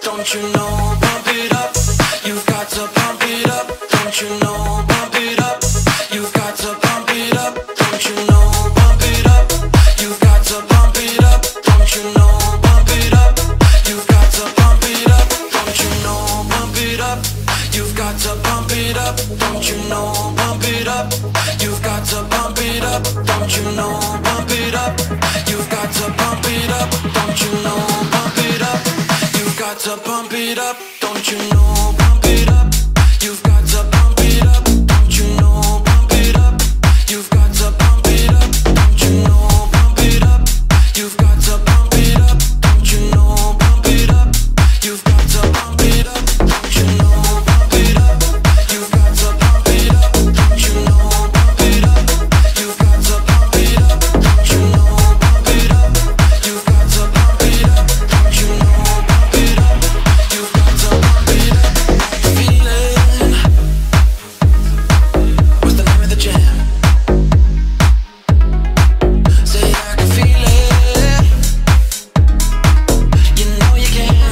don't you know? Pump it up, you've got to pump it up, don't you know? Pump it up, you've got to pump it up, don't you know? Pump it up, you've got to pump it up, don't you know? Pump it up, you've got to pump it up, don't you know? Pump it up, you've got to pump it up, don't you know? Pump it up, you've got to pump it up, don't you know? Pump it up, you've got to pump it up, don't you know? Pump it up, you've got to pump it up, don't you know? Pump it up, you've got to pump it up, don't you know? Pump it up, you've got to pump it up, don't you know? Pump it up, you've got to pump it up, don't you know? Pump it up, you've got to pump it up, don't you know? Pump it up, you've got to pump it up, don't you know? Pump it up, you've got to pump it up, don't you know? Pump it up, you've got to pump it up, don't you know? Pump it up, you've got to pump it up. Feeling. What's the name of the jam? Say I can feel it. You know you can.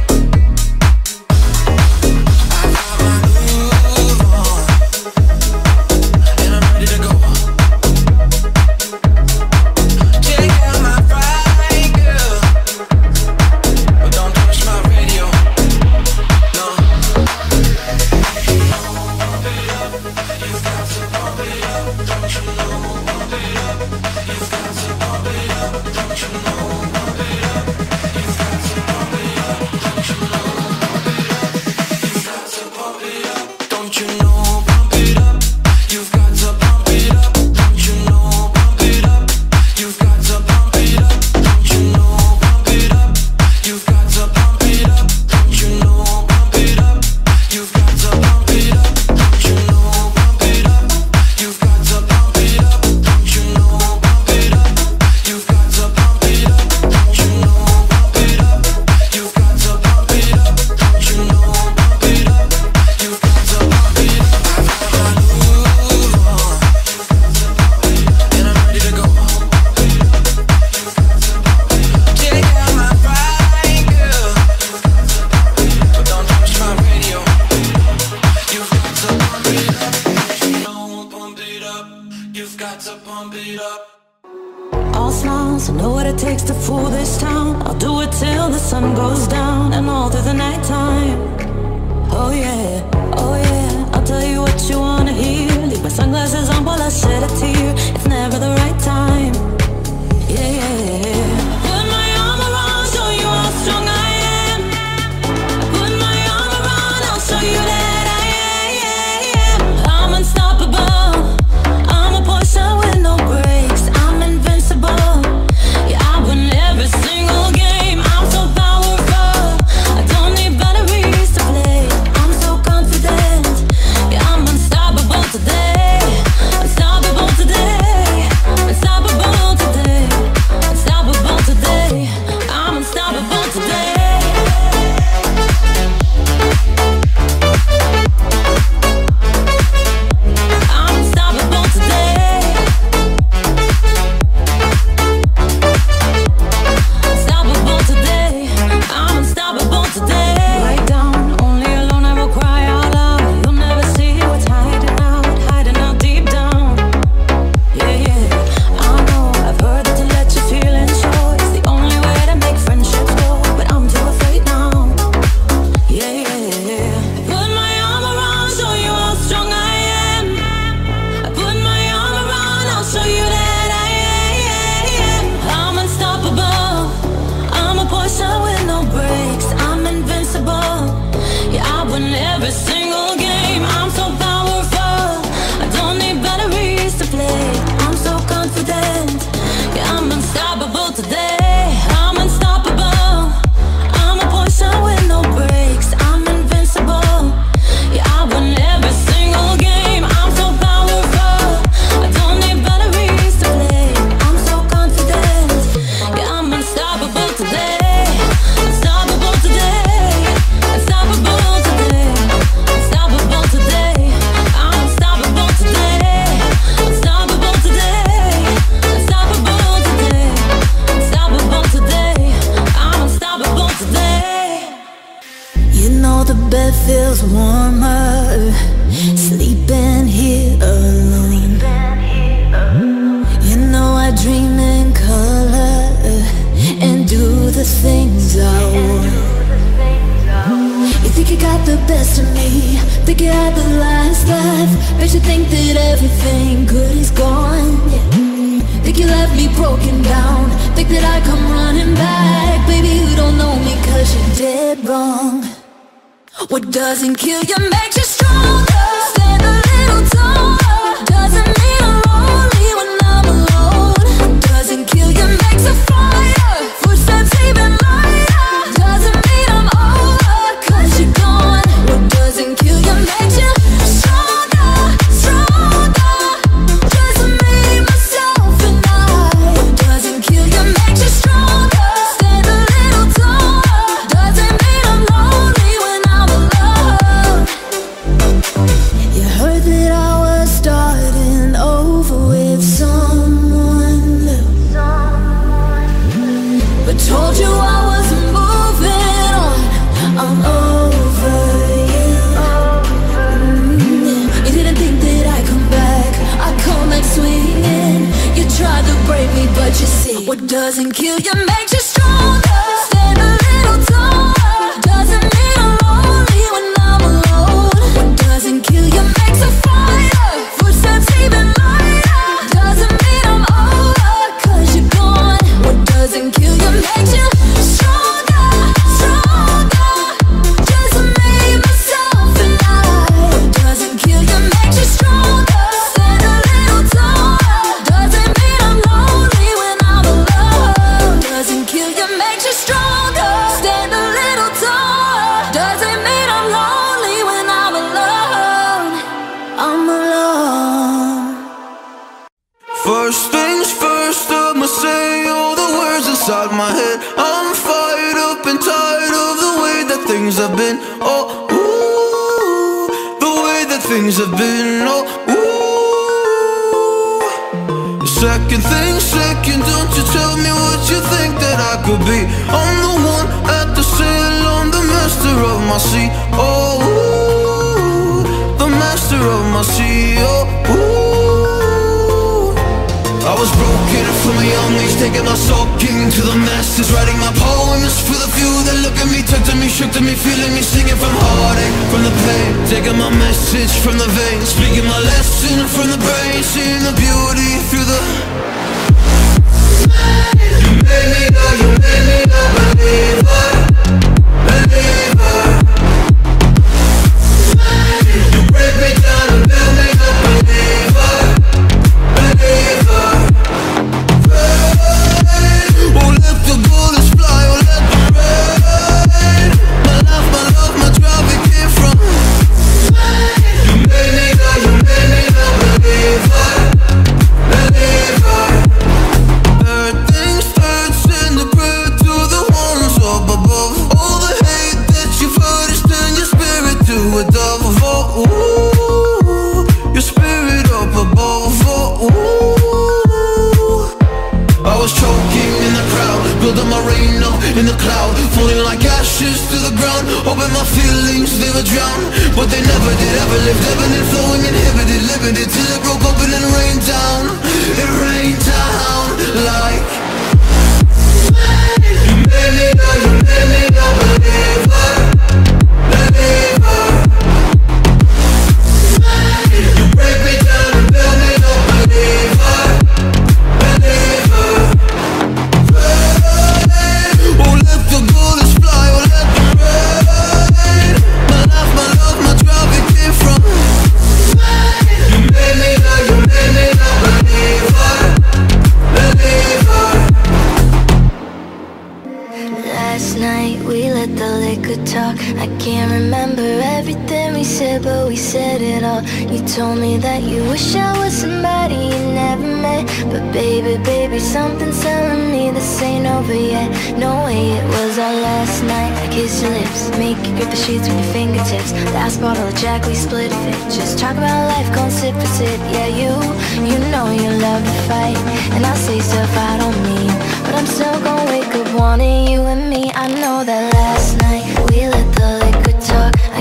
I got my groove on, and I'm ready to go. Check out my ride, girl, but don't touch my radio. No. Pump it up, you've got to pump it up, don't you know? Pump it up, you've got to pump it up, don't you know? Pump it up, you've got to pump it up, don't you know? Pump it up, you've got to pump it up, don't you know? Pump it up, you've got to pump it up, don't you know? Pump it up, you've got to pump it up, don't you know? Pump it up, you've got to pump it up, don't you know? Pump it up, you've got to pump it up, don't you know? Pump it up, you've got to pump it up, don't you know? Pump it up, you've got to pump it up, don't you know? Pump it up, you've got to pump it up, don't you know? Pump it up, you've got to pump it up. I've got my groove on, and I'm ready to go. Check out my ride, girl, but don't touch my radio. You've got to pump it up, you know, pump it up. You've got to pump it up. All smiles, I know what it takes to fool this town. I'll do it till the sun goes down and all through the nighttime. Oh yeah, I'll tell you what you wanna hear. Leave my sunglasses on while I shed a tear. It's never the right time. Yeah. Put my arm around, show you how strong I am. Put my arm around, I'll show you that I am. I'm unstoppable. I'm a Porsche with no brakes. I'm invincible. Yeah, I win every single game. I'm so powerful. I don't need batteries to play. I'm so confident. Yeah, I'm unstoppable today. Unstoppable today. Unstoppable today. Unstoppable the bed feels warmer, sleeping here alone. You know I dream in color and do the things I want. You think you got the best of me, think you had the last laugh, bet you think that everything good is gone, yeah. Think you left me broken down, think that I come running back. Baby, you don't know me cause you're dead wrong. What doesn't kill you makes you stronger. Stand a little taller. Doesn't mean I'm lonely when I'm alone. What doesn't kill you makes a fire. Footsteps even lighter. Doesn't mean I'm over cause you're gone. What doesn't kill you makes you stronger, stronger. Just me, myself and I. What doesn't kill you makes you stronger. Stand a little taller. Doesn't mean I'm lonely when I'm alone. You heard that I was starting over with someone new, but told you I wasn't moving on. I'm over you. You didn't think that I'd come back, I'd come back swinging. You tried to break me, but you see, what doesn't kill you makes you stronger. Stand a little taller. Doesn't mean I'm lonely when I'm alone. What doesn't kill you makes a fire. Footsteps even lighter. Doesn't mean I'm over cause you're gone. What doesn't kill you makes you stronger, stronger. Just me, myself and I. What doesn't kill you makes you stronger. Stand a little taller. Doesn't mean I'm lonely when I'm alone. Doesn't kill you makes you stronger. Stand a little taller. Doesn't mean I'm lonely when I'm alone. I'm alone. First things first, I'ma say all the words inside my head. I'm fired up and tired of the way that things have been. Oh, ooh, the way that things have been. Oh, ooh. Second thing second, don't you tell me what you think that I could be. I'm the one at the sail, I'm the master of my sea. Oh, ooh, the master of my sea. Oh, ooh. I was broken from a young age, taking my soaking to the masses, writing my poems for the few that look at me, touching me, shook to me, feeling me, singing from heartache, from the pain, taking my message from the veins, speaking my lesson from the brain, seeing the beauty through the. You made me go, you made me go, believer, believer. You break me down and build me up, believer, believer. Oh, let the bullets fly, oh, let them rain. My life, my love, my drive, it came from. You made me go, believer, believer. Third things third, send a prayer to the ones up above. All the hate that you've heard is turn your spirit to a dove. Oh, ooh, your spirit up above. Oh, ooh. I was choking in the crowd, building my rain up in the cloud, falling like ashes to the ground, hoping my feelings they would drown, but they never did, ever lived, ebbing flowing, inhibited, limited, till it broke open and rained down. It rained down like. You made me go, believer, believer. You break me down and build me up, believer, believer. Oh, let the bullets fly, oh, let them rain. My life, my love, my drive, it came from. You made me go, believer, believer. Last night we let the liquor talk. I can't remember everything we said, but we said it all. You told me that you wish I was somebody you never met, but baby, baby, something's telling me this ain't over yet. No way, it was our last night. I kissed your lips, make you grip the sheets with your fingertips. Last bottle of Jack, we split a fit. Just talk about life, gon' sip for sip. Yeah, you know you love to fight, and I say stuff I don't mean, but I'm still gon' wake up wanting you and me. I know that last night we let the liquor talk.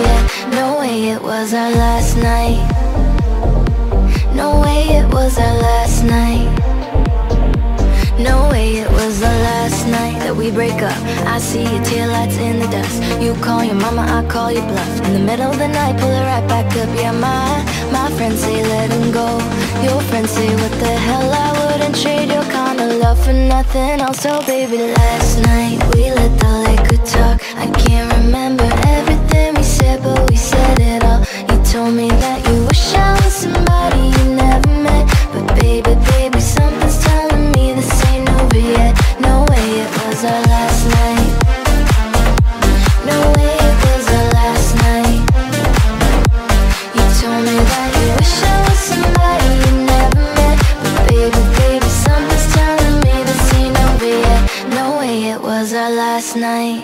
yet. No way it was our last night. No way it was our last night. No way it was the last night that we break up. I see your taillights in the dust. You call your mama, I call your bluff. In the middle of the night, pull it right back up. Yeah, my friends say let him go. Your friends say what the hell, I wouldn't trade your kind of love for nothing else. So baby, last night we let the liquor talk. I can't remember everything we said, but we said it all. You told me that you wish I was somebody you never met. But baby, something's telling me this ain't over yet. No way it was our last night. No way it was our last night. You told me that you wish I was somebody you never met. But baby, something's telling me this ain't over yet. No way it was our last night.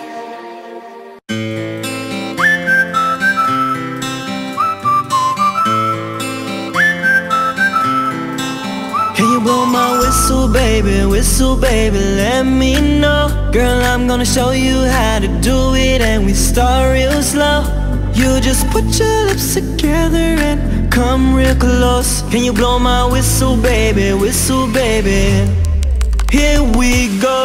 Can you blow my whistle baby, let me know. Girl, I'm gonna show you how to do it, and we start real slow. You just put your lips together and come real close. Can you blow my whistle baby, here we go.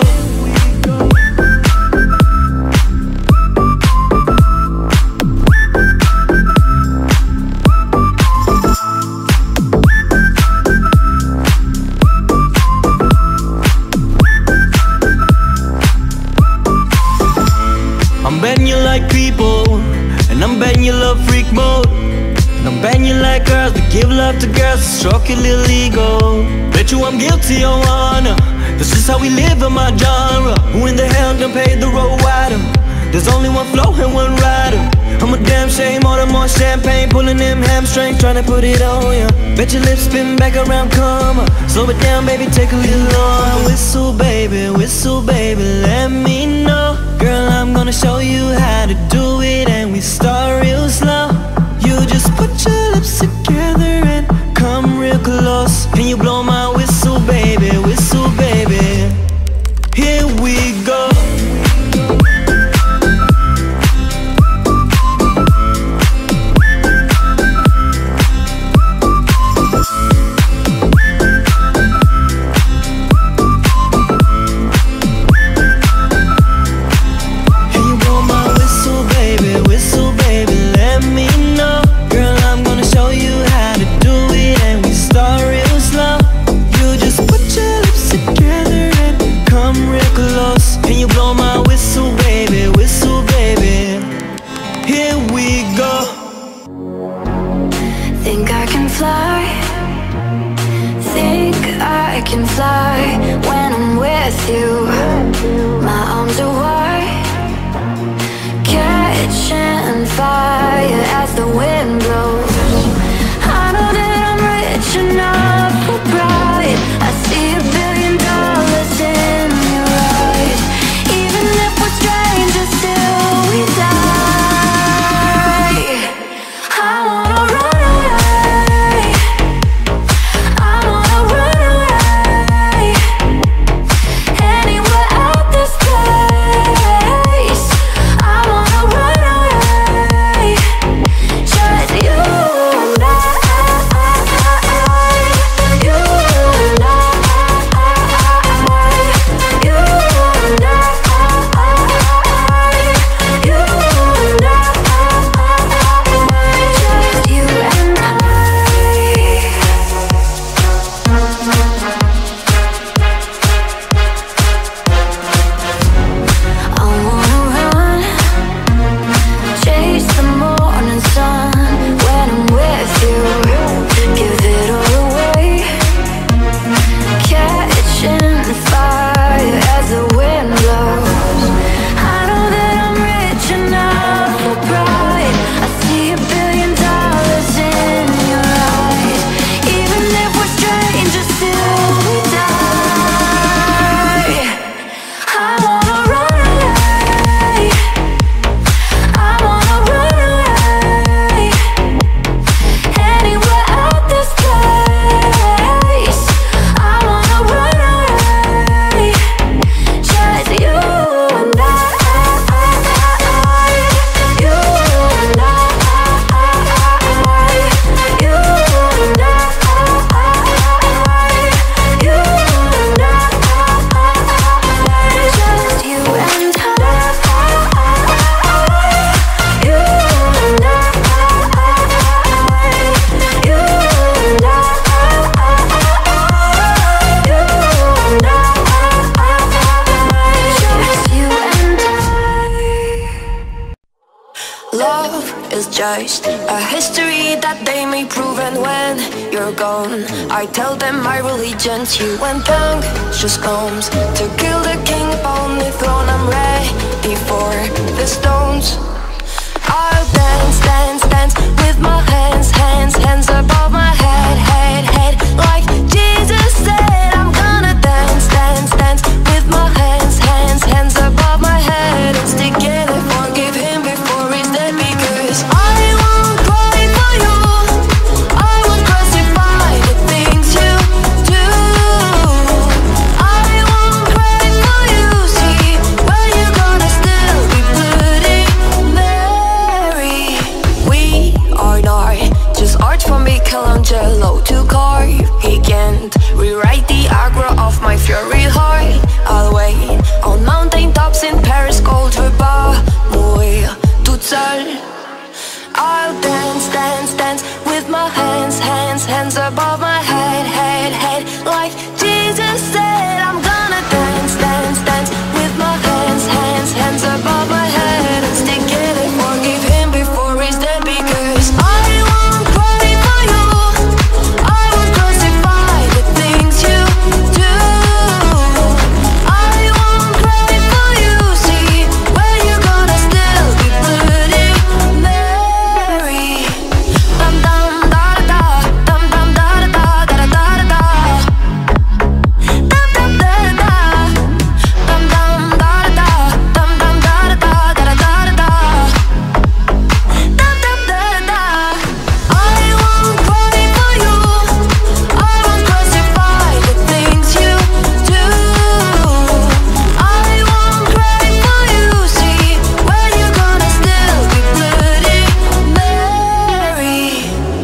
I'm betting you like people, and I'm betting you love freak mode. And I'm betting you like girls that give love to girls to stroke your little ego. Bet you I'm guilty, your honor. This is how we live in my genre. Who in the hell done paved the road wider? There's only one flow and one rider. I'm a damn shame, order more champagne, pulling them hamstrings, trying to put it on ya. Bet your lips spin back around, come on. Slow it down, baby, take a little longer. Whistle baby, let me know. Girl, I'm gonna show you how to do it, and we start real slow. You just put your lips together and come real close. Can you blow my whistle baby, here we go. Can fly when I'm with you. My arms are wide, catching fire as the wind blows. I know that I'm rich enough for pride. I see $1 billion in your eyes. Even if we're strangers till we die, I wanna run away. I wanna run away. immortalized, a history that they may prove. And when you're gone, I tell them my religion's you. When punctuous comes to kill the king upon the throne, I'm ready for the stones. I'll dance, dance, dance with my hands, hands, hands above my head, head, head. Like Jesus said, I'm gonna dance, dance, dance with my hands, hands, hands above my head. And stick together, forgive him before he's dead. Because I won't cry for you, I won't crucify the things you do. I won't cry for you, see, but you're gonna still be bloody Mary. We are not just art from Michelangelo to carve. He can't rewrite the aggro of my fury heart. I'll wait on mountain tops in Paris, cold rebar, mourir toute seule. I'll dance, dance, dance with my hands, hands, hands above my head, head, head. Like Jesus said, I'm gonna dance, dance, dance with my hands, hands, hands above my head. And stick it and forgive him before he's dead. Because I won't cry for you, I won't crucify the things you do. I won't cry for you, see, where you're gonna still be bloody Mary. Dum dum da da da, dum dum da da da da da da da. Dum dum da da da, dum dum da da da, dum dum da da da da da da da. Dum dum da da. I won't cry for you, I won't crucify the things you do. I won't cry for you, see, where you're gonna still be bloody Mary.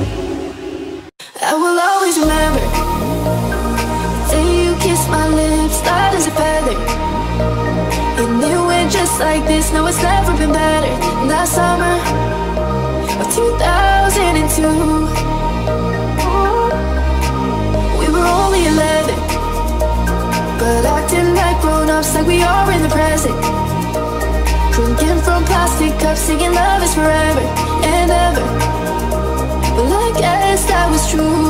I will always remember the day you kissed my lips, light as a feather. And it went just like this, no, it's never been better than that summer of 2002. We were only 11, but acting like grown-ups, like we are in the present. Drinking from plastic cups, singing love is forever and ever. Well, I guess that was true.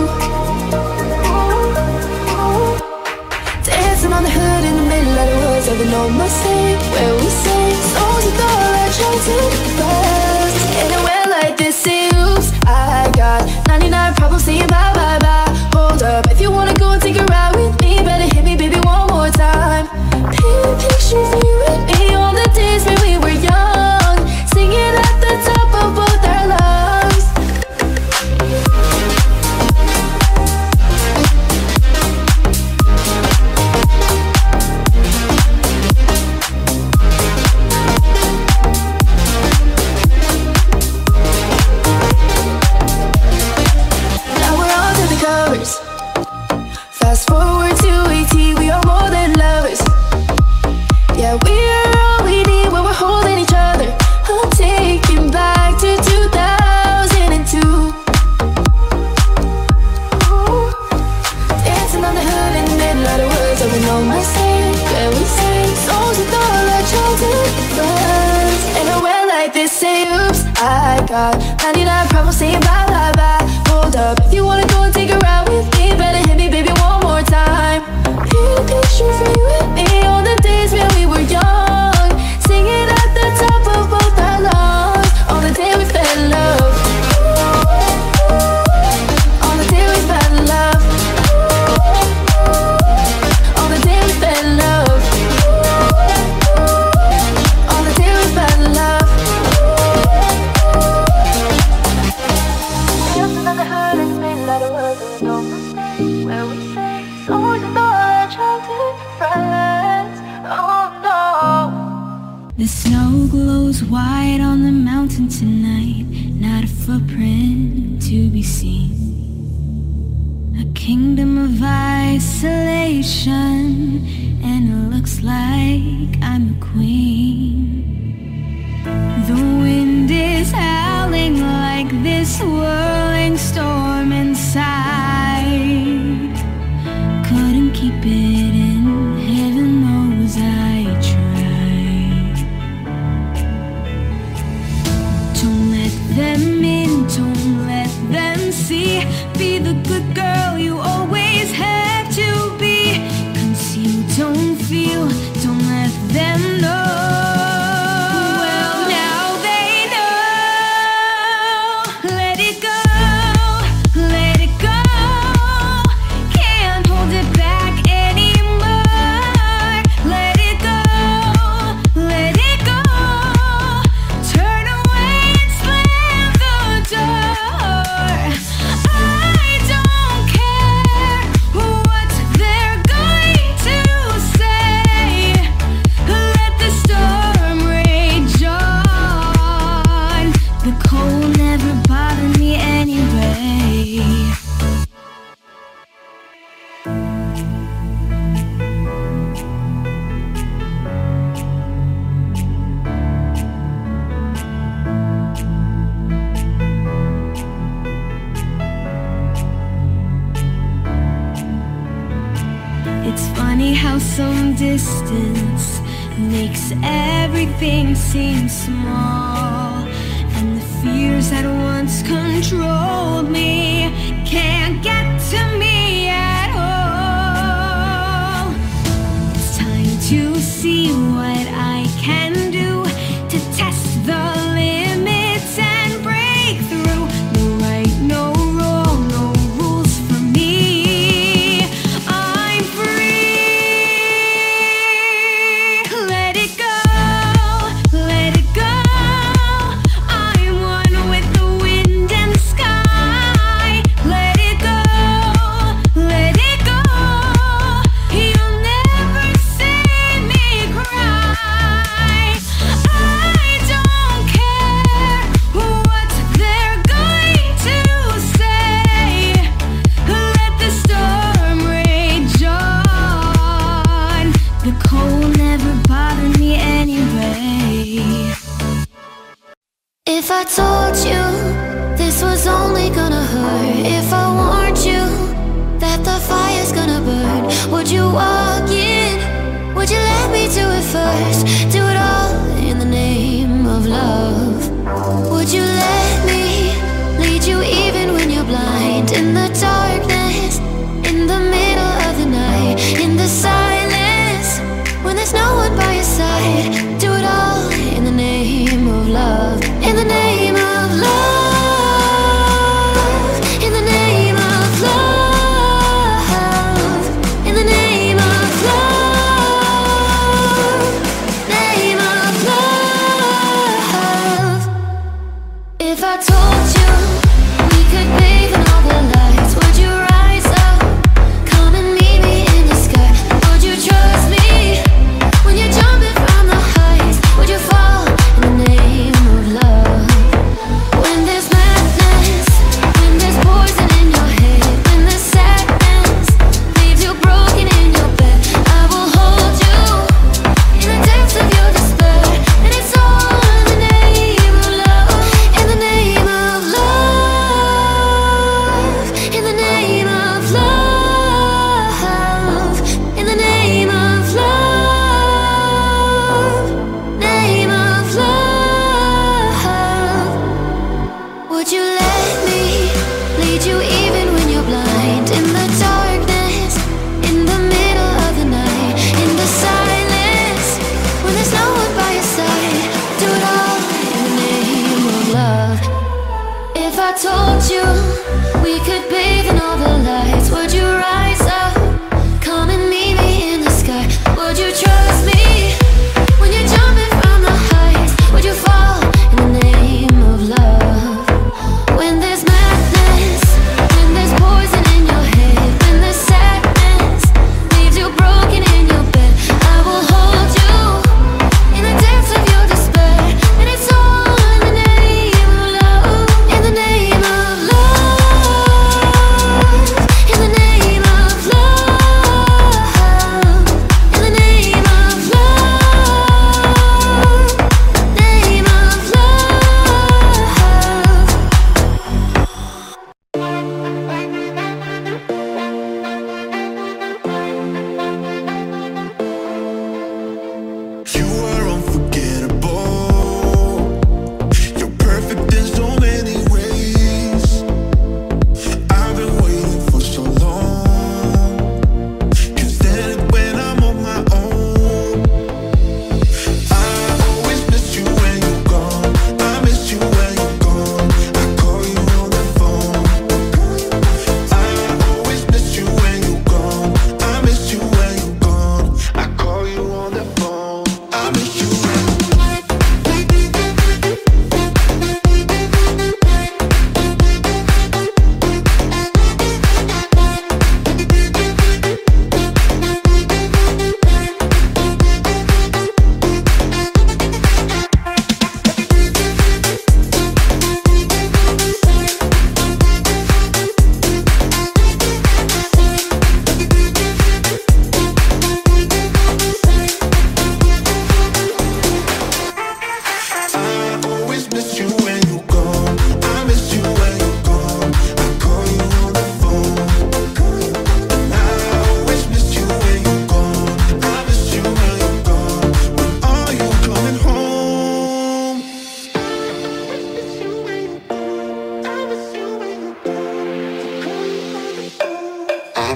Dancing on the hood in the middle of the woods of an old Mustang, where we sing songs with all our childhood friends. And it went like this, say oops, I got 99 problems saying bye, bye, bye. Hold up, if you wanna go and take a ride with me, better hit me, baby, one more time. Paint a picture of you and me on the days when we were young, singing at the top of both our lungs. Now we're on to the covers. Fast forward to 18, we are more than lovers. Yeah, we are all we need when we're holding each other. I'm taking back to 2002. Ooh. Dancing on the hood in the middle of the woods of an old Mustang, where we sing songs with all our childhood friends. And it went like this, say oops, I got 99 problems saying bye, bye, bye. Hold up, if you wanna go and take a ride with me, better hit me, baby, one more time. Paint a picture for you and me on the days when we were young, singing at the top of both our lungs. On the day we fell in love, on the day we fell in love, on the day we fell in love, on the day we fell in love. Dancing on the hood in the middle of the woods of an old Mustang, where we sing songs with all our childhood friends. Oh no. The snow glows white on the mountain tonight, not a footprint to be seen. A kingdom of isolation, and it looks like I'm the queen. The wind is howling like this whirling storm inside. Couldn't keep it in, heaven knows I tried. Don't let them in. how some distance makes everything seem small, and the fears that once controlled me can't get to me at all. It's time to see what I can do to test the limits and break through. No right, no wrong, no rules for me. I'm free. Let it go, let it go. I'm one with the wind and the sky. Let it go, let it go. You'll never see me cry. I don't care what they're going to say. Let the storm rage on. The cold never bothered me anyway. If I told you this was only gonna hurt, if I warned you that the fire's gonna burn, would you walk in? Would you let me do it first? Do it all in the name of love. Would you let me lead you even when you're blind? In the darkness, in the middle of the night, in the silence, when there's no one by your side. Do it all in the name of love. In the name of love. In the name of love. In the name of love. Name of love. If I told you we could bathe in all the lights, would you rise up? Come and meet me in the sky. Would you trust me when you're jumping from the heights? Would you fall in the name of love? When there's madness, when there's poison in your head, when the sadness leaves you broken in your bed, I will hold you in the depths of your despair. And it's all in the name of love. In the name of love. In the name of love. In the name of love. Name of love. Would you let me lead you even when you're blind? In the darkness, in the middle of the night, in the silence, when there's no one by your side. Do it all in the name of love. If I told you we could bathe in all the lights, would you rise up? Come and meet me in the sky. Would you trust me when you're jumping from the heights? Would you fall in the name of love? When there's madness, when there's poison in your head, when the sadness leaves you broken in your bed, I will hold you in the depths of your despair. And it's all in the name of love. In the name of love. In the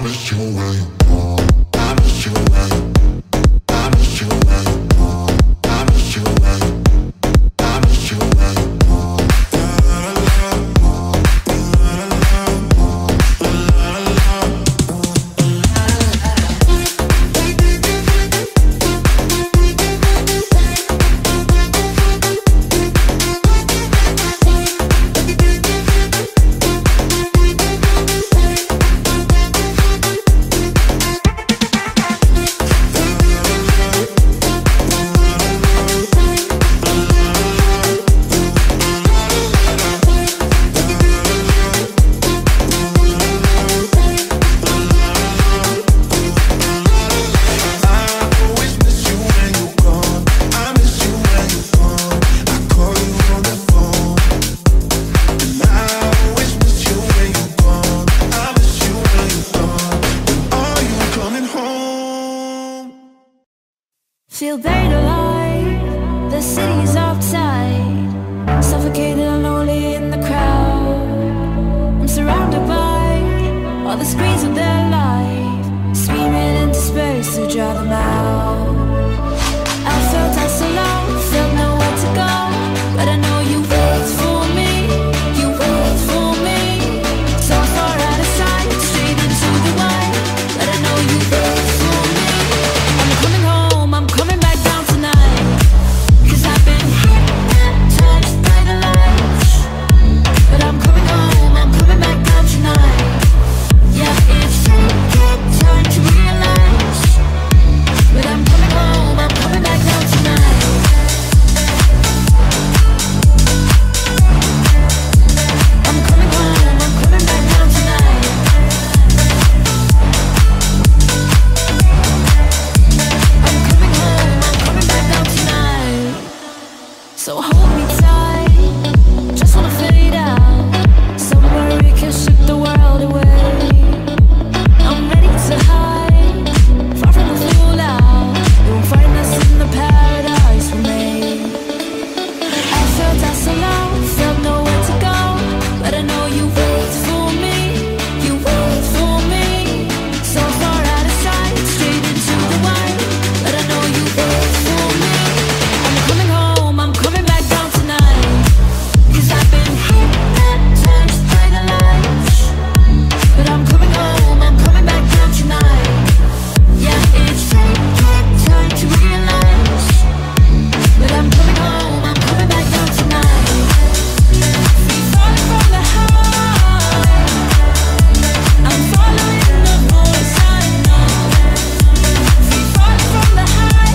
Feel buried alive, the city's outside, suffocated and lonely in the crowd. I'm surrounded by all the screens of their life, screaming in despair to draw them out. I felt out so low, felt nowhere to go, but I know you wait for me, you wait for me. So far out of sight, straight into the light, but I know you wait for me. I'm coming home, I'm coming back down tonight, 'cause I've been hypnotized by the lights. But I'm coming home, I'm coming back down tonight. Yeah, it's taking time to realize, but I'm coming home, I'm coming back down tonight. I'm coming home, I'm coming back down tonight. I'm coming home, I'm coming back down tonight. So hold me tight, just wanna fade out, somewhere we can ship the world away. I'm ready to hide, far from the fallout. You won't find us in the paradise we made. I felt out so low, felt nowhere to go, but I know you wait for me, you wait for me. So far out of sight, straight into the white, but I know you wait for me. I'm coming home, I'm coming back down tonight, 'cause I've been hypnotized by the lights. But I'm coming home, I'm coming back down tonight. Yeah, it's taking time to realize, but I'm coming home, I'm coming back down tonight. Free falling from the high, I'm following the voice I know. Free falling from the high,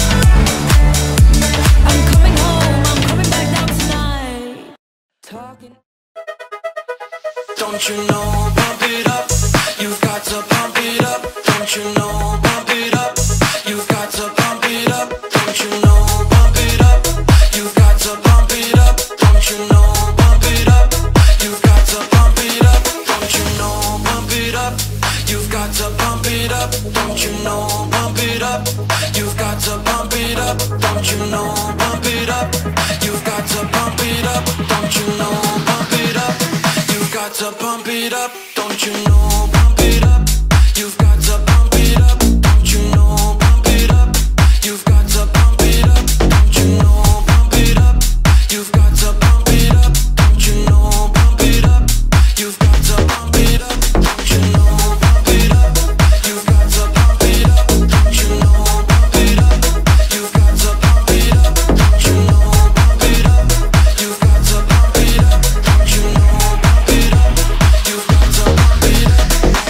I'm coming home, I'm coming back down tonight. Talking. Don't you know, pump it up, you've got to pump it up. Don't you know, pump it up, you've got to pump it up. Don't you know, pump it up, you've got to pump it up. Don't you know, pump it up, you've got to pump it up. Don't you know, pump it up, you've got to pump it up. Don't you know, pump it up, you've got to pump it up. Don't you know, pump it up, you've got to pump it up. Don't you know, pump it up, you've got to pump it up. Don't you know, pump it up, you've got to pump it up. Don't you know, pump it up, you've got to pump it up. Don't you know, pump it up, you've got to pump it up. Don't you know, pump it up, you've got to pump it up. Don't you know, pump it up, you've got to pump it up. Don't you know, pump it up, you've got to pump it up. Don't you know, pump it up, you've got to pump it up. Don't you know, pump it up, you've got to pump it up.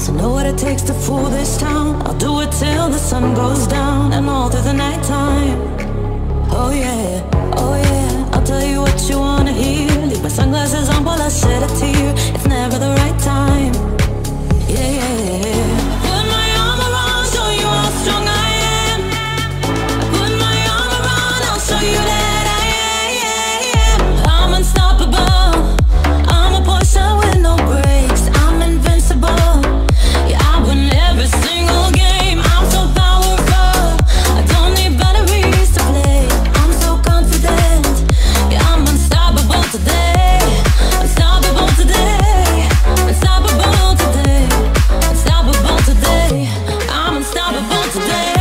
smiles, I know what it takes to fool this town. I'll do it till the sun goes down and all through the nighttime. Oh yeah, oh yeah, I'll tell you what you wanna hear. Leave my sunglasses on while I shed a tear. It's never the right time. Yeah, yeah, yeah. Put my arm around, show you how strong I am. I put my arm around, I'll show you that I am. I'm unstoppable. I'm a Porsche with no brakes. I'm invincible. Yeah, I win every single game. I'm so powerful. I don't need batteries to play. I'm so confident. Yeah, I'm unstoppable today. Unstoppable today. Unstoppable today. Unstoppable today. I'm unstoppable today.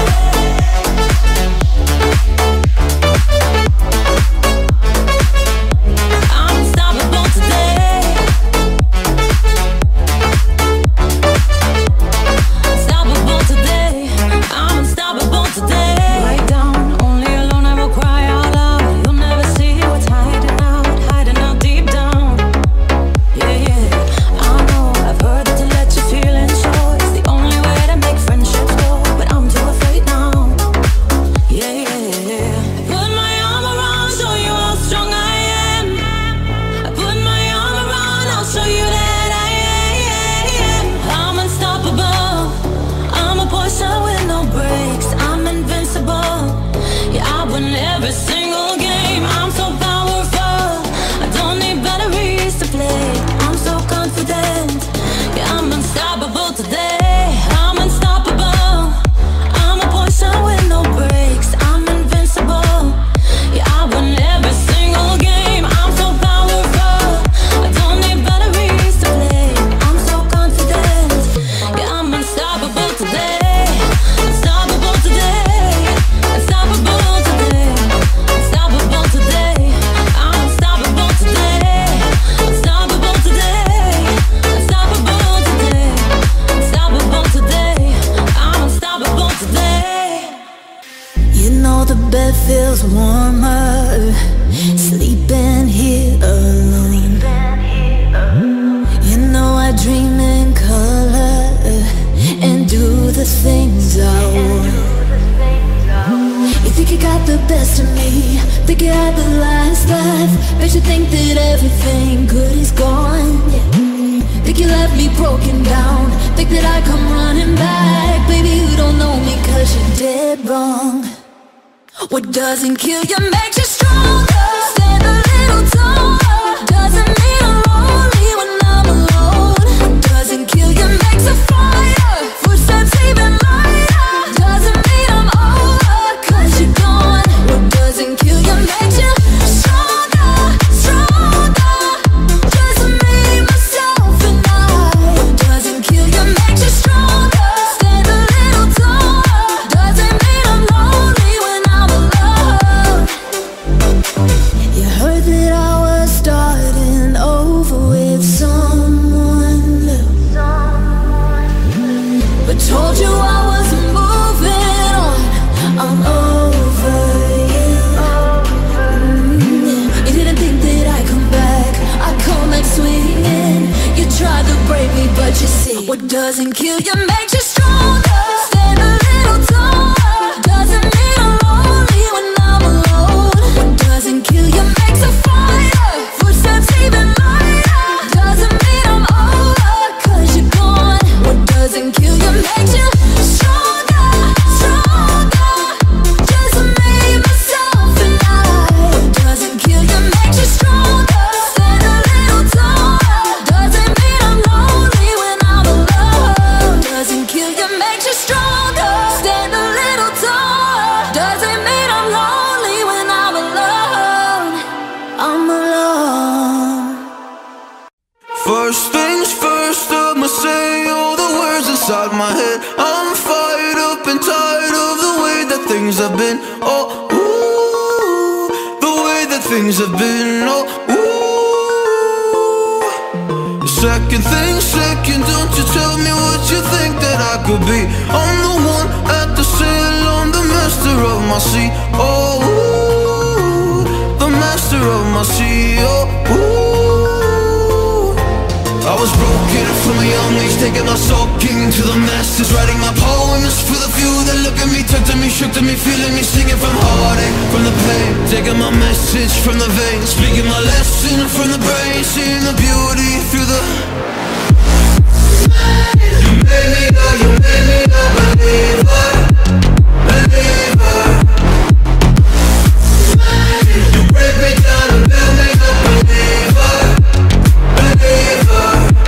I'm unstoppable today. Unstoppable today. I'm unstoppable today. Right down, only alone I will cry out loud. You'll never see what's hiding out deep down. Yeah, yeah, I know, I've heard that to let your feelings show is the only way to make friendships grow, but I'm too afraid now. Yeah, yeah, yeah. Put my arm around, show you how strong I am. I put my arm around, I'll show you that I am. I'm unstoppable. I'm a Porsche with no brakes. I'm invincible. Yeah, I win every single game. I'm so powerful. I don't need batteries to play. I'm so confident. Yeah, I'm unstoppable today. I'm unstoppable. I'm a Porsche with no brakes. I'm invincible. Yeah, I win every single game. I'm so powerful. I don't need batteries to play. I'm so confident. Yeah, I'm unstoppable today. Unstoppable today. Unstoppable today. Unstoppable today. I'm unstoppable today. Unstoppable today. Unstoppable today. Unstoppable today. I'm unstoppable today. You know the bed feels warmer sleeping here alone. You know I dream in color and do the things I want. You think you got the best of me, think you had the last laugh. Makes you think that everything good is gone. Think you left me broken down, think that I come running back. Baby, you don't know me 'cause you're dead wrong. What doesn't kill you makes you stronger. Stand a little taller. Doesn't mean I'm lonely when I'm alone. What doesn't kill you makes a fire. Footsteps even lighter. Doesn't mean I'm over 'cause you're gone. What doesn't kill you makes you stronger, stronger. Just me, myself and I. What doesn't kill you makes you stronger. Stand a little taller. Doesn't mean I'm lonely when I'm alone. You heard that I was starting over with someone new, but told you I wasn't moving on. I'm over you. You didn't think that I'd come back. I come back swinging. You tried to break me, but you see, what doesn't kill you makes you stronger. Stand a little taller. Doesn't mean I'm lonely when I'm alone. What doesn't kill you makes a fire. Footsteps even lighter. Doesn't mean I'm over 'cause you're gone. What doesn't kill you makes you stronger, stronger. Just me, myself and I. What doesn't kill you makes you stronger. Stand a little taller. Doesn't mean I'm lonely when I'm alone. Doesn't kill you makes you stronger. Stand a little taller. Doesn't mean I'm lonely when I'm alone. I'm alone. First things first, I'ma say all the words inside my head. I'm fired up and tired of the way that things have been. Oh, ooh, the way that things have been. Oh, ooh. Second thing second, don't you tell me what you think that I could be. I'm the one at the sail, I'm the master of my sea. Oh, ooh, the master of my sea. Oh, ooh. I was broken from a young age, taking my soaking to the masses, writing my poems for the few that look at me, touch to me, shook to me, feeling me, singing from heartache, from the pain, taking my message from the veins, speaking my lesson from the brain, seeing the beauty through the. You made me a believer, believer. You break me down and build me a believer, believer.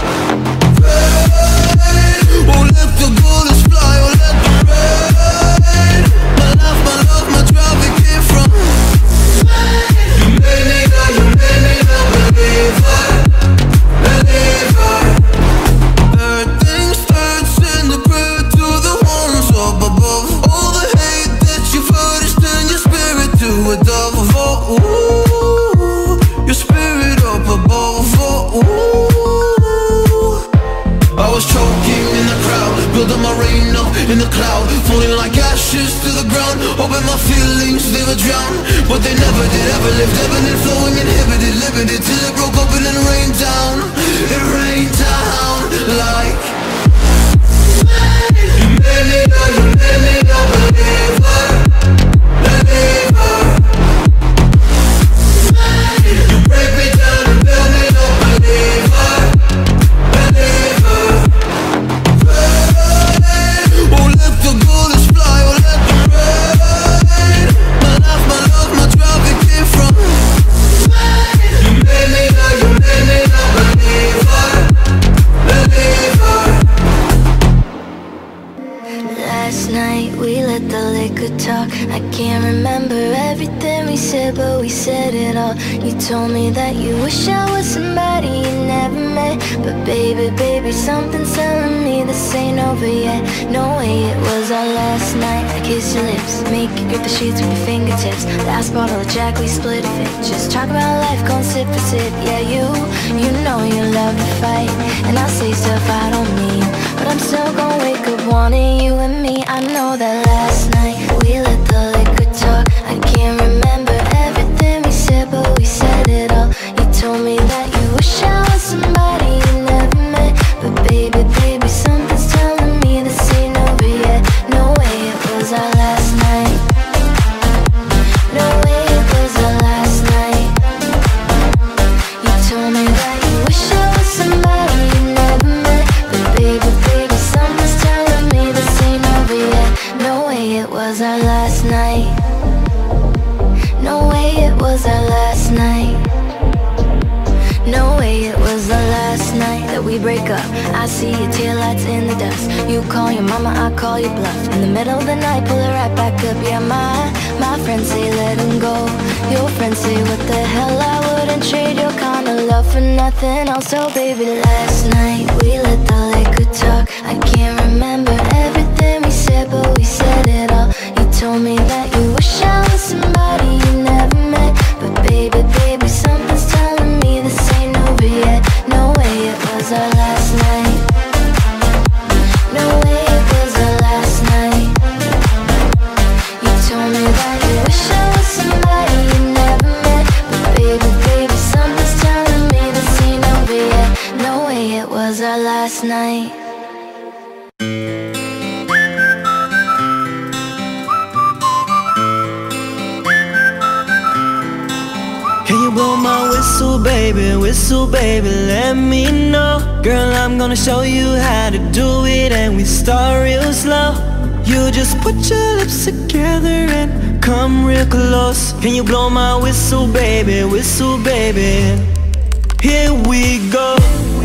Oh, let the bullets fly, oh, let them rain. My life, my love, my drive, it came from. You made me a believer, believer. Things turn centigrade to the ones up above. All the hate that you've heard is turn your spirit to a dove. Oh, ooh, your spirit up above. Oh, ooh. I was choking in the crowd, building my rain up in the cloud, falling like ashes to the ground, hoping my feelings they would drown, but they never did, ever lived, ebbing flowing, inhibited, limited, till it broke up and then rained down. It rained down like. You made me a believer, believer. You break me down and build me a believer, believer. Oh, let the bullets fly, oh, let them rain. My life, my love, my drive, it came from. You made me a believer, believer. Last night we let the liquor talk. I can't remember everything we said, but we said it all. You told me that you wish I was somebody you never met, but baby, baby, something's telling me this ain't over yet. No way, it was our last night. I kissed your lips, make you grip the sheets with your fingertips. Last bottle of Jack, we split a fit. Just talk about life, gon' sip for sip. Yeah, you know you love to fight, and I say stuff I don't mean, but I'm still gon' wake up wanting you and me. I know that last night we let the liquor talk. I can't remember everything we said, but we said it all. You told me that you wish I was somebody you never met, but baby, baby, something's telling me this ain't over yet. No way, it was our last night. No way, it was our last night. You told me that you wish I was somebody you never met, but baby, baby, something's telling me this ain't over yet. No way, it was our last night. No way, it was our last night. No way, it was the last night that we break up. I see your taillights in the dust. You call your mama, I call your bluff. In the middle of the night, pull it right back up. Yeah, my friends say let him go. Your friends say what the hell, I wouldn't trade your kind of love for nothing else. So baby, last night we let the liquor talk. I can't remember everything we said, but we said it all. You told me that you wish I was somebody you never met, but baby, baby, something's telling me this ain't over yet. No way, it was our last night. No way, it was our last night. You told me that you wish I was somebody you never met, but baby, baby, something's telling me this ain't over yet. No way, it was our last night. Can you blow my whistle baby, let me know. Girl, I'm gonna show you how to do it, and we start real slow. You just put your lips together and come real close. Can you blow my whistle baby, here we go.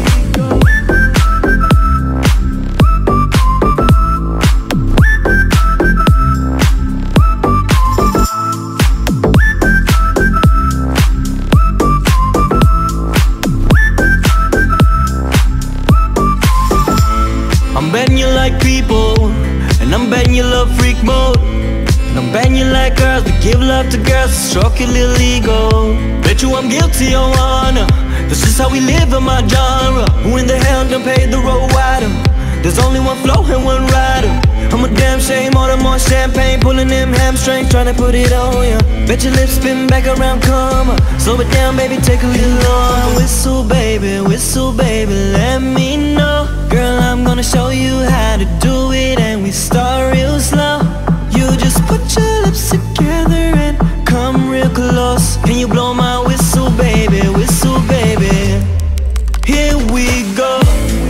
I'm betting you like people, and I'm betting you love freak mode, and I'm betting you like girls that give love to girls to stroke your little ego. Bet you I'm guilty, your honor. This is how we live in my genre. Who in the hell done paid the road wider? There's only one flow and one rider. I'm a damn shame, order more champagne, pulling them hamstrings, trying to put it on ya. Bet your lips spin back around, come on. Slow it down, baby, take a little long. Whistle, baby, let me know. Girl, I'm gonna show you how to do it, and we start real slow. You just put your lips together and come real close. Can you blow my whistle, baby, whistle, baby? Here we go.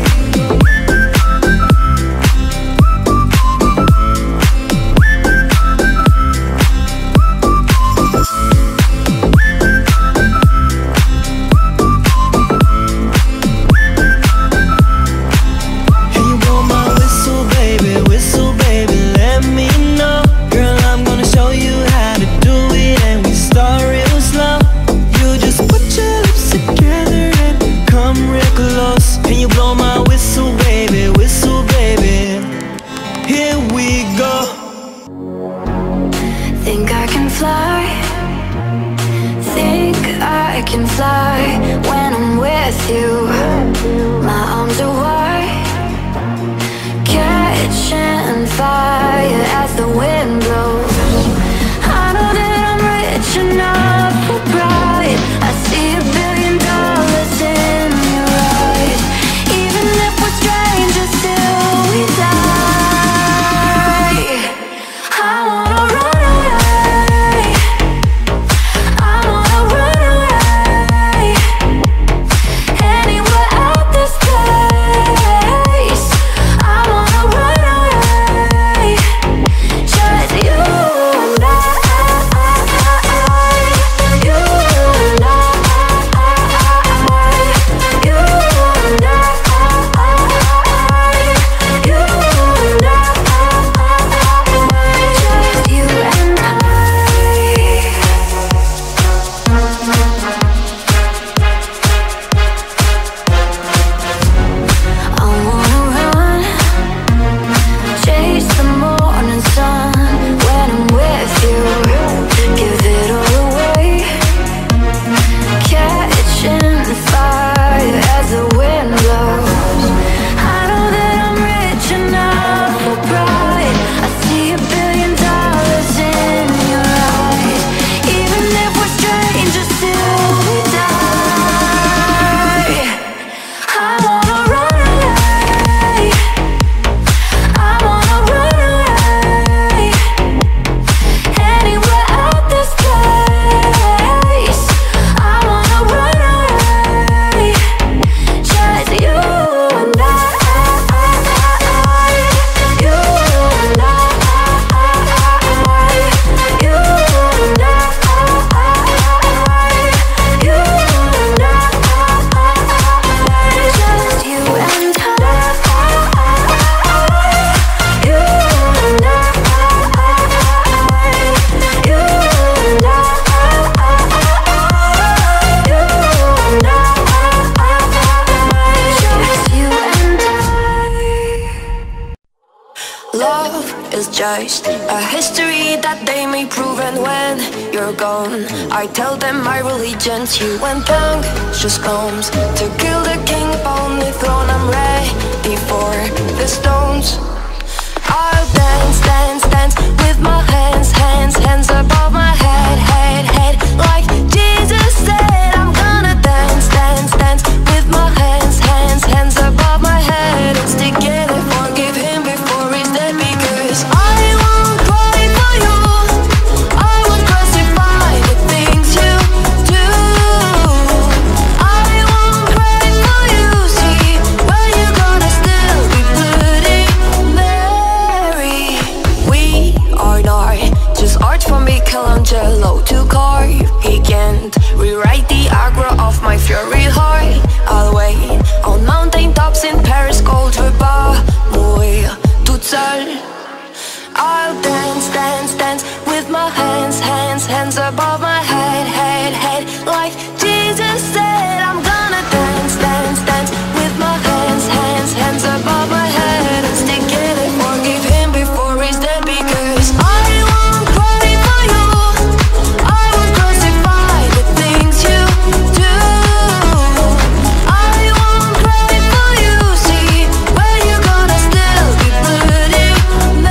Just a history that they may prove, and when you're gone I tell them my religion's you. When just comes to kill the king upon the throne, I'm ready for the stones. I'll dance, dance, dance with my hands, hands, hands above my head, head, head. Like Jesus said, I'm gonna dance, dance, dance with my hands, hands, hands above my head. And stick it and forgive him before he's dead, because I won't cry for you. I won't crucify the things you do. I won't cry for you, see, but you're gonna still be bloody Mary. We are not just art from Michelangelo to carve. He can't rewrite the aggro of my fury heart. I'll wait on mountain tops in Paris, cold repas, mourir toute seule. I'll dance, dance, dance with my hands, hands, hands above my head, head, head. Like Jesus said, I'm gonna dance, dance, dance with my hands, hands, hands above my head. And stick it and forgive him before he's dead, because I won't cry for you. I won't crucify the things you do. I won't cry for you, see, but you're gonna still be bloody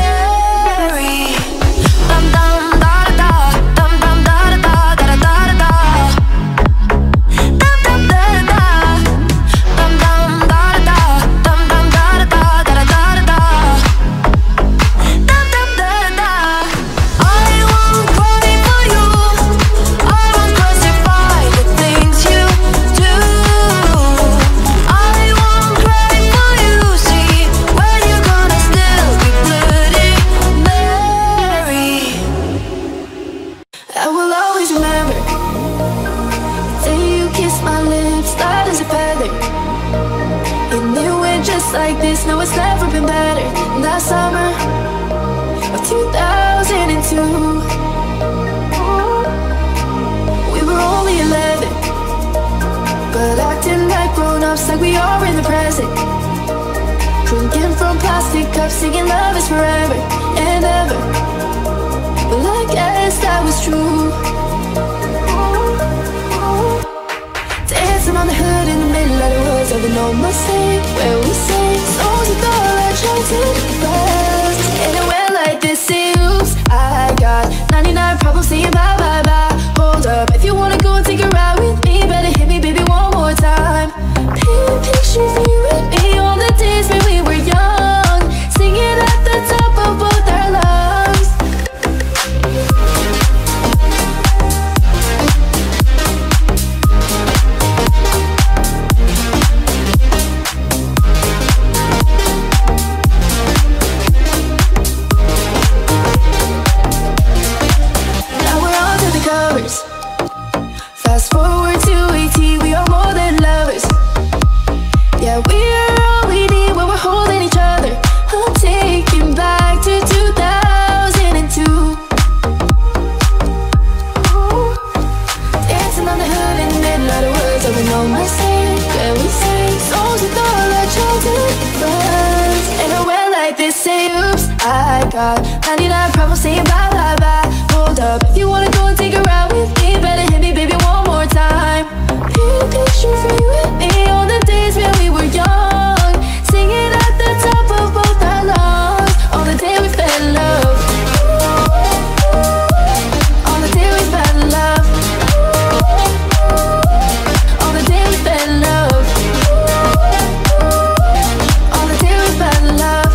ups like we are in the present. Drinking from plastic cups, singing love is forever and ever. Well, I guess that was true. Dancing on the hood in the middle of the woods of an old Mustang, where we sang songs with all our childhood friends. And it went like this, say oops, I got 99 problems saying bye, bye, bye. Hold up, if you wanna go and take a ride with me, better hit me, baby, one more time. Paint pictures of you and me on the days when we were young, singing at the top of both our lungs. Now we're on to the covers. Fast forward to 18, we are more than lovers. Yeah, we're all we need when we're holding each other. I'm taking back to 2002. Ooh. Dancing on the hood in the middle of the woods of an old Mustang, where we sang songs with all our childhood friends. And it went like this, say oops, I got 99 problems saying bye, bye, bye. Hold up, if you wanna go and take a ride with me, better hit me, baby, one more time. Paint pictures of you and me on the days when we were young, singing at the top of both our lungs. On the day we fell in love, on the day we fell in love, on the day we fell in love, on the day we fell in love.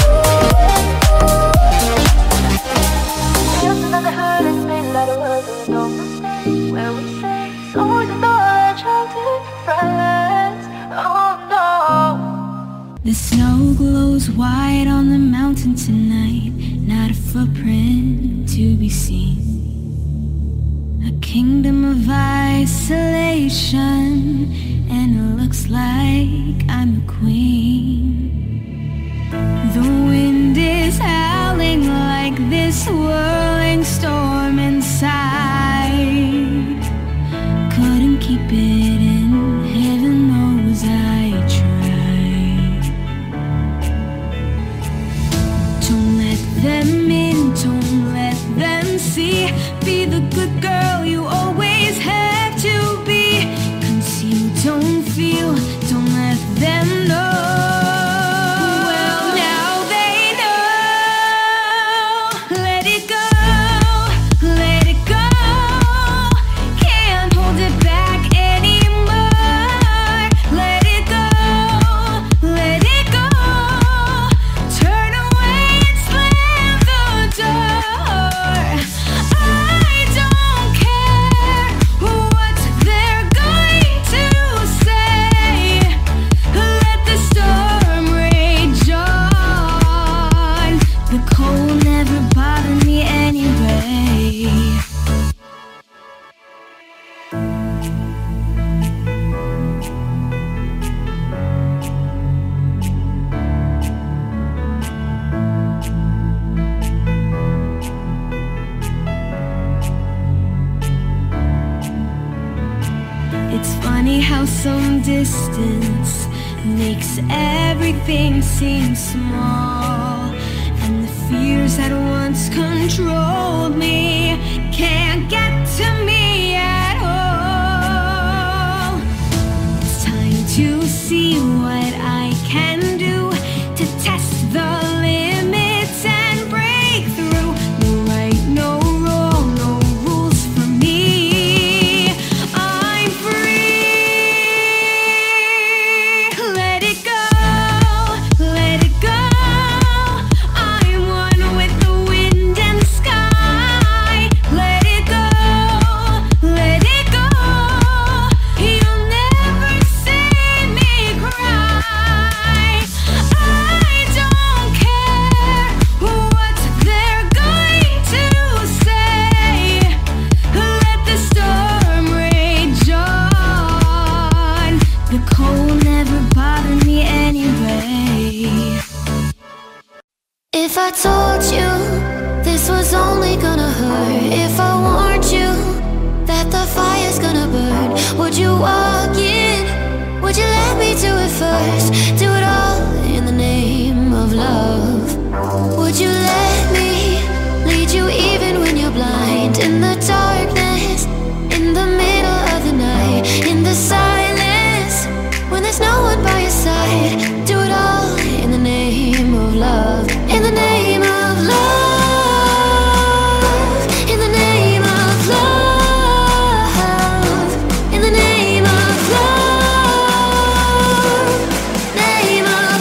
Dancing on the hood in the middle of the woods of an old Mustang, where we sang songs with all our childhood friends. Oh no. The snow glows white on the mountain tonight, not a footprint to be seen. A kingdom of isolation, and it looks like I'm the queen. The wind is howling like this whirling storm inside. Couldn't keep it in, heaven knows I tried. Don't let them in, don't let them see. Be the good girl you always have to be. Conceal, don't feel, don't let them know. Well, now they know. Let it go, let it go. Can't hold it back anymore. Let it go, let it go. Turn away and slam the door. I don't care what they're going to say. Let the storm rage on. The cold never bothered me anyway. It's funny how some distance makes everything seem small, and the fears that once controlled me can't get to me at all. It's time to see what I can do to test the limits and break through. No right, no wrong, no rules for me. I'm free. Let it go, let it go. I'm one with the wind and the sky. Let it go, let it go. You'll never see me cry. I don't care what they're going to say. Let the storm rage on. The cold never bothered me anyway. If I told you this was only gonna hurt, if I warned you that the fire's gonna burn, would you walk in? Would you let me stars. Do it all in the name of love. Would you let me lead you even when you're blind? In the darkness, in the middle of the night, in the silence, when there's no one by your side. Do it all in the name of love. In the name of love. In the name of love. In the name of love. Name of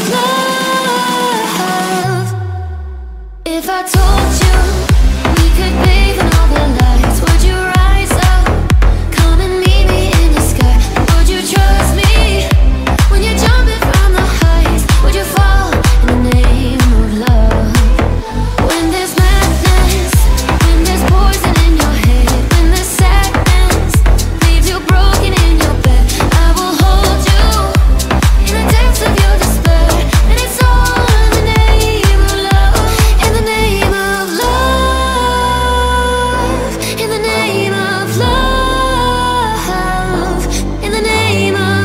love. If I told you we could bathe in all the lights, would you rise up? Come and meet me in the sky. Would you trust me when you're jumping from the heights? Would you fall in the name of love? When there's madness, when there's poison in your head, when the sadness leaves you broken in your bed, I will hold you in the depths of your despair. And it's all in the name of love. In the name of love. In the name of love. In the name of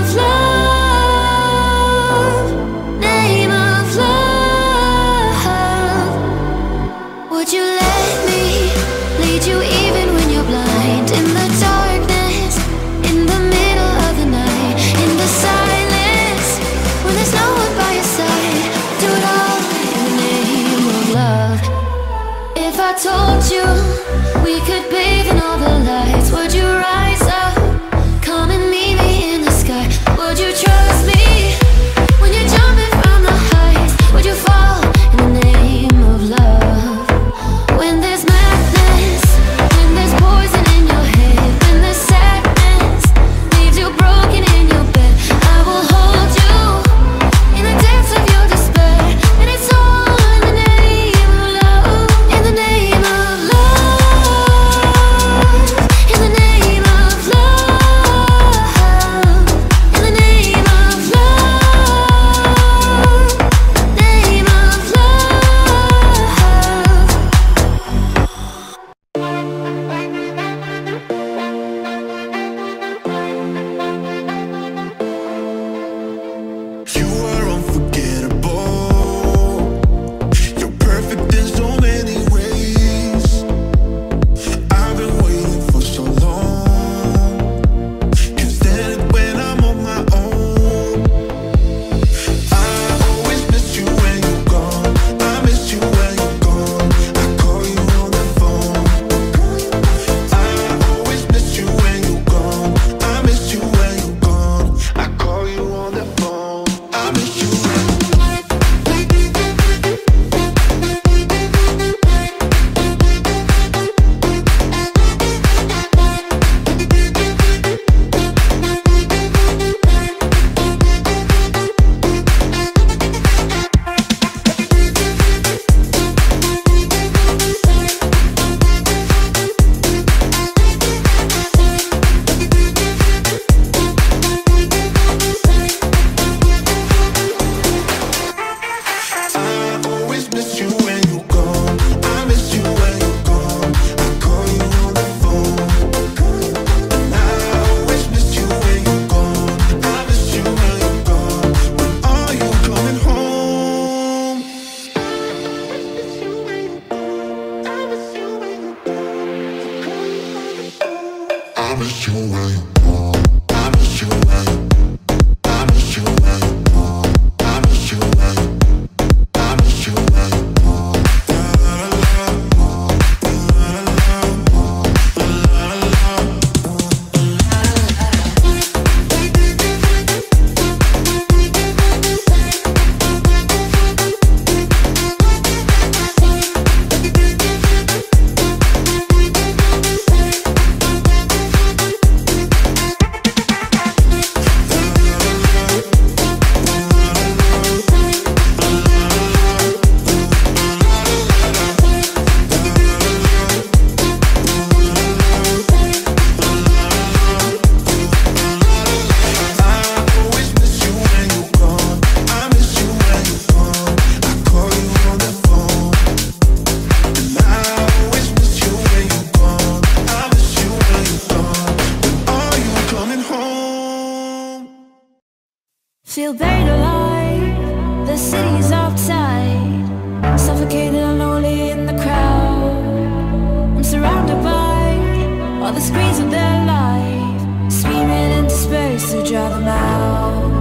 love. Name of love. Would you let me lead you even when you're blind? In the darkness, in the middle of the night, in the silence, when there's no one by your side. Do it all in the name of love. If I told you we could bathe in all the lights, would you rise up? Come and meet me in the sky. Would you trust me when you're jumping from the heights? Would you fall in the name of love? When there's madness, when there's poison in your head, when the sadness leaves you broken in your bed, I will hold you in the depths of your despair. And it's all in the name of love. In the name of love. In the name of love. In the name of love. Name of You are unforgettable. You're perfect in so many ways. I've been waiting for so long. Can't stand it when I'm on my own. I always miss you when you're gone. I miss you when you're gone. I call you on the phone. I always miss you when you're gone. I miss you when you're gone. I call you on the phone. I miss you when I always miss you when you're gone. I miss you when you're gone. I call you on the phone. I always miss you when you're gone. I miss you when you're gone. When are you coming home? I miss you when you're gone. I miss you when I miss you when you're gone. I miss you when I miss you when you're gone. feel buried alive. the screens of their life, screaming into space to drown them out.